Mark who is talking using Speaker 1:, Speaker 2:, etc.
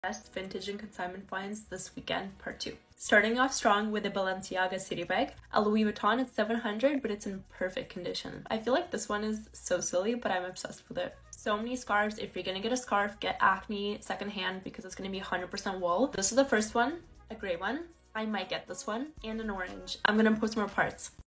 Speaker 1: Best vintage and consignment finds this weekend, part 2. Starting off strong with a Balenciaga city bag. A Louis Vuitton, it's $700, but it's in perfect condition. I feel like this one is so silly, but I'm obsessed with it. So many scarves. If you're gonna get a scarf, get Acne secondhand because it's gonna be 100% wool. This is the first one, a gray one. I might get this one, and an orange. I'm gonna post more parts.